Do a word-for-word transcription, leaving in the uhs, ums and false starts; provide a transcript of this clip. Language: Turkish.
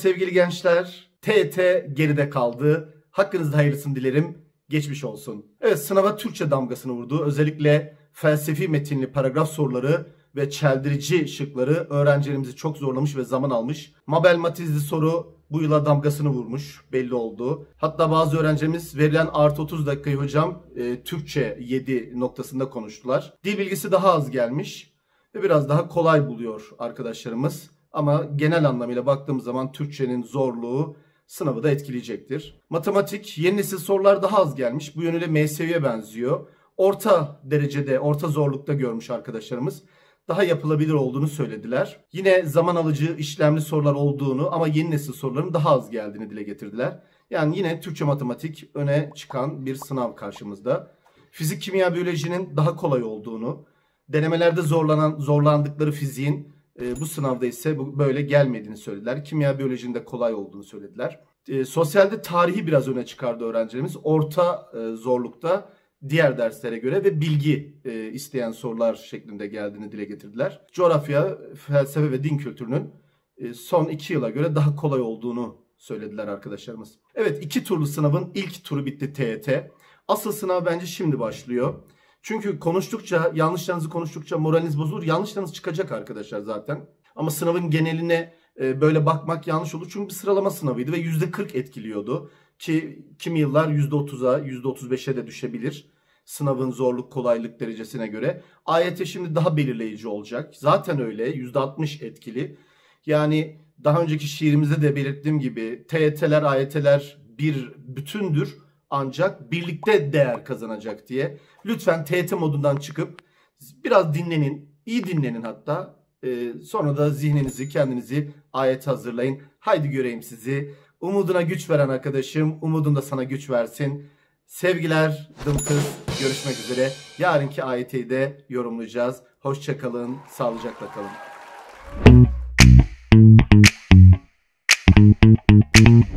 sevgili gençler, T Y T geride kaldı. Hakkınızda hayırlısını dilerim. Geçmiş olsun. Evet, sınava Türkçe damgasını vurdu. Özellikle felsefi metinli paragraf soruları ve çeldirici şıkları öğrencilerimizi çok zorlamış ve zaman almış. Mabel Matizli soru bu yıla damgasını vurmuş, belli oldu. Hatta bazı öğrencimiz verilen artı otuz dakikayı hocam e, Türkçe yedi noktasında konuştular. Dil bilgisi daha az gelmiş ve biraz daha kolay buluyor arkadaşlarımız. Ama genel anlamıyla baktığımız zaman Türkçenin zorluğu sınavı da etkileyecektir. Matematik, yeni nesil sorular daha az gelmiş. Bu yönüyle M S V'ye benziyor. Orta derecede, orta zorlukta görmüş arkadaşlarımız. Daha yapılabilir olduğunu söylediler. Yine zaman alıcı, işlemli sorular olduğunu ama yeni nesil soruların daha az geldiğini dile getirdiler. Yani yine Türkçe matematik öne çıkan bir sınav karşımızda. Fizik, kimya, biyolojinin daha kolay olduğunu, denemelerde zorlanan zorlandıkları fiziğin e, bu sınavda ise bu böyle gelmediğini söylediler. Kimya, biyolojinin de kolay olduğunu söylediler. E, sosyalde tarihi biraz öne çıkardı öğrencilerimiz. Orta e, zorlukta diğer derslere göre ve bilgi e, isteyen sorular şeklinde geldiğini dile getirdiler. Coğrafya, felsefe ve din kültürünün e, son iki yıla göre daha kolay olduğunu söylediler arkadaşlarımız. Evet, iki turlu sınavın ilk turu bitti T Y T. Asıl sınav bence şimdi başlıyor. Çünkü konuştukça, yanlışlarınızı konuştukça moraliniz bozulur. Yanlışlarınız çıkacak arkadaşlar zaten. Ama sınavın geneline e, böyle bakmak yanlış olur. Çünkü bir sıralama sınavıydı ve yüzde kırk etkiliyordu. Ki kimi yıllar yüzde otuza, yüzde otuz beşe de düşebilir. Sınavın zorluk kolaylık derecesine göre. A Y T şimdi daha belirleyici olacak. Zaten öyle, yüzde altmış etkili. Yani daha önceki şiirimizde de belirttiğim gibi T Y T'ler, A Y T'ler bir bütündür. Ancak birlikte değer kazanacak diye. Lütfen T Y T modundan çıkıp biraz dinlenin, iyi dinlenin hatta. Ee, sonra da zihninizi, kendinizi A Y T hazırlayın. Haydi göreyim sizi. Umuduna güç veren arkadaşım, umudun da sana güç versin. Sevgiler, dımtız, görüşmek üzere. Yarınki A Y T'yi de yorumlayacağız. Hoşça kalın, sağlıcakla kalın.